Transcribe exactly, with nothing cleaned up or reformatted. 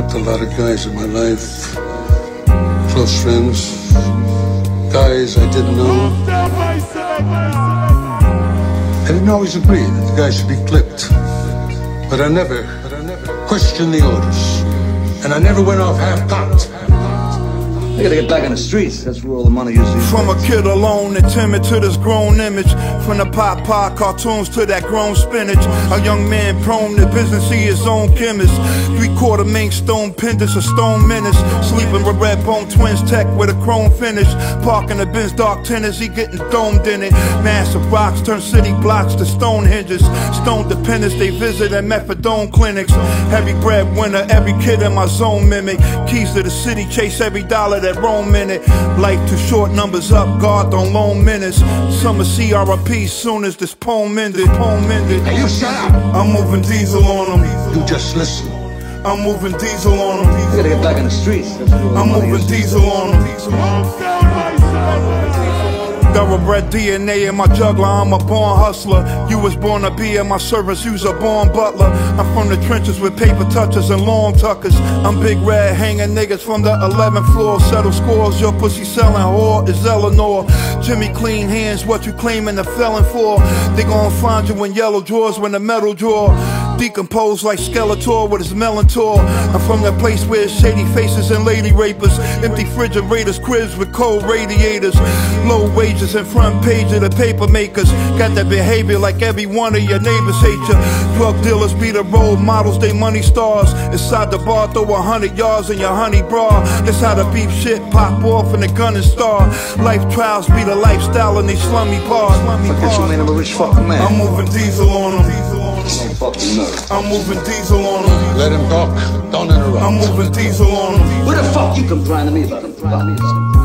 met a lot of guys in my life, close friends, guys I didn't know. I didn't always agree that the guys should be clipped, but I never, but I never questioned the orders, and I never went off half-cocked. I gotta get back on the streets, that's where all the money usually is. From a kid alone and timid to this grown image, from the pop pop cartoons to that grown spinach, a young man prone to business, he his own chemist. Three-quarter mink stone pendants, a stone menace, sleeping with red bone twins tech with a chrome finish. Parking the Benz dark tennis, he getting domed in it. Massive rocks turn city blocks to stone hinges. Stone dependents, they visit at methadone clinics. Heavy breadwinner, every kid in my zone mimic. Keys to the city, chase every dollar that roam in it. Life too short, numbers up, guard don't loan minutes. Summer C R P soon as this poem ended. Poem ended. Hey, you shut up! I'm moving diesel on them. You just listen. I'm moving diesel on them. I gotta get back on the streets, that's where all the I'm money moving usually is. diesel on them. Thoroughbred D N A in my juggler, I'm a born hustler. You was born to be in my service, you's a born butler. I'm from the trenches with paper touchers and long tuckers. I'm big red hanging niggas from the eleventh floor. Settle scores, your pussy selling whore is Eleanor. Jimmy clean hands, what you claiming the felon for? They gon' find you in yellow drawers when the metal drawer decomposed like Skeletor with his Melantor. I'm from that place where it's shady faces and lady rapers, empty refrigerators, cribs with cold radiators, low wages and front page of the paper makers. Got that behavior like every one of your neighbors hate you. Drug dealers be the role models, they money stars. Inside the bar, throw a hundred yards in your honey bra. That's how the beef shit pop off in the gun and star. Life trials be the lifestyle in these slummy bars. Forget you made him a rich fucking man. I'm moving diesel on them. Some fucking nerve. I'm moving diesel on them. Let him talk. Don't interrupt. I'm moving diesel on them. What the fuck you complaining to me about?